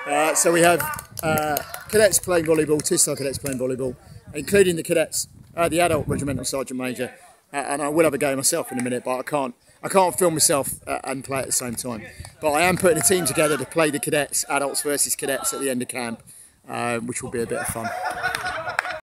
So we have cadets playing volleyball, Tisdale cadets playing volleyball, including the cadets, the adult regimental sergeant major, and I will have a go myself in a minute, but I can't film myself and play at the same time. But I am putting a team together to play the cadets, adults versus cadets at the end of camp, which will be a bit of fun.